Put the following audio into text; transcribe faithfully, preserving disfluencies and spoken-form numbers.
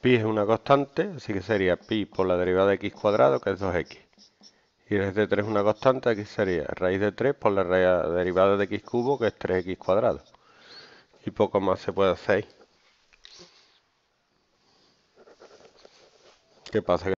Pi es una constante, así que sería pi por la derivada de x cuadrado, que es dos equis. Y raíz de tres es una constante, aquí sería raíz de tres por la derivada de x cubo, que es tres equis cuadrado. Y poco más se puede hacer. ¿Qué pasa?